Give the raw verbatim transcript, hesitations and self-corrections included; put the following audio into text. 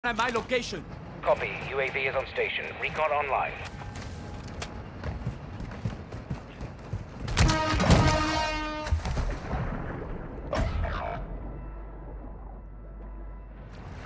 at my location. Copy. U A V is on station. Recon online.